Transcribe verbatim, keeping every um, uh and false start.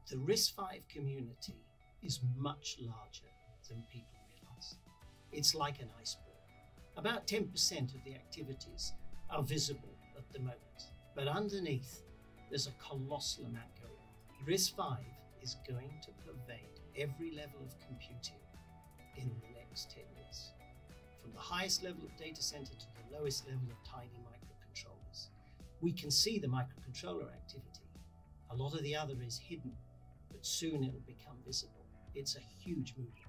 The RISC-V community is much larger than people realize. It's like an iceberg. About ten percent of the activities are visible at the moment, but underneath there's a colossal amount going on. RISC-V is going to pervade every level of computing in the next ten years. From the highest level of data center to the lowest level of tiny microcontrollers. We can see the microcontroller activity. A lot of the other is hidden, but soon it'll become visible. It's a huge movement.